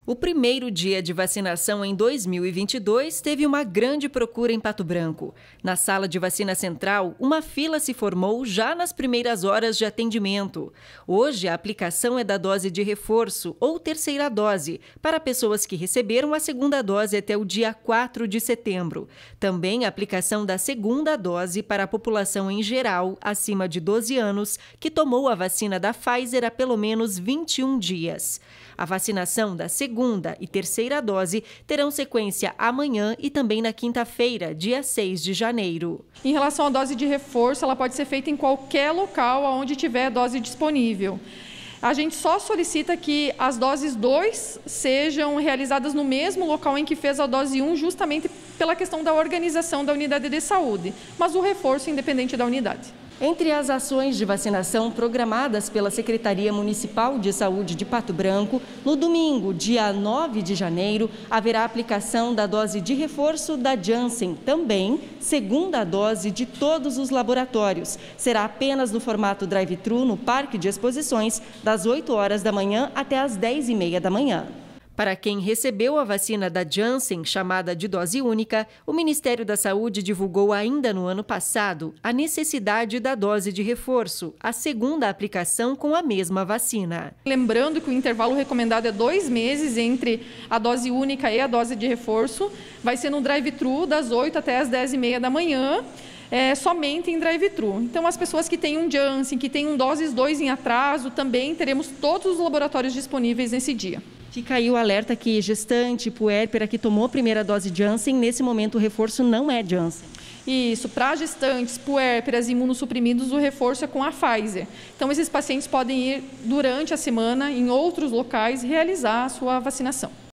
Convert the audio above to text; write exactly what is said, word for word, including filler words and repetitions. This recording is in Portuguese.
O primeiro dia de vacinação em dois mil e vinte e dois teve uma grande procura em Pato Branco. Na sala de vacina central, uma fila se formou já nas primeiras horas de atendimento. Hoje, a aplicação é da dose de reforço ou terceira dose para pessoas que receberam a segunda dose até o dia quatro de setembro. Também a aplicação da segunda dose para a população em geral, acima de doze anos, que tomou a vacina da Pfizer há pelo menos vinte e um dias. A vacinação da segunda e terceira dose terão sequência amanhã e também na quinta-feira, dia seis de janeiro. Em relação à dose de reforço, ela pode ser feita em qualquer local onde tiver dose disponível. A gente só solicita que as doses dois sejam realizadas no mesmo local em que fez a dose um, justamente pela questão da organização da unidade de saúde, mas o reforço independente da unidade. Entre as ações de vacinação programadas pela Secretaria Municipal de Saúde de Pato Branco, no domingo, dia nove de janeiro, haverá aplicação da dose de reforço da Janssen, também segunda dose de todos os laboratórios. Será apenas no formato drive-thru no Parque de Exposições, das oito horas da manhã até as dez e meia da manhã. Para quem recebeu a vacina da Janssen, chamada de dose única, o Ministério da Saúde divulgou ainda no ano passado a necessidade da dose de reforço, a segunda aplicação com a mesma vacina. Lembrando que o intervalo recomendado é dois meses entre a dose única e a dose de reforço. Vai ser no drive-thru das oito até as dez e meia da manhã. É, somente em drive-thru. Então, as pessoas que têm um Janssen, que têm um doses dois em atraso, também teremos todos os laboratórios disponíveis nesse dia. Fica aí o alerta que gestante, puérpera que tomou a primeira dose Janssen, nesse momento o reforço não é Janssen. Isso, para gestantes, puérperas e imunossuprimidos, o reforço é com a Pfizer. Então, esses pacientes podem ir durante a semana em outros locais realizar a sua vacinação.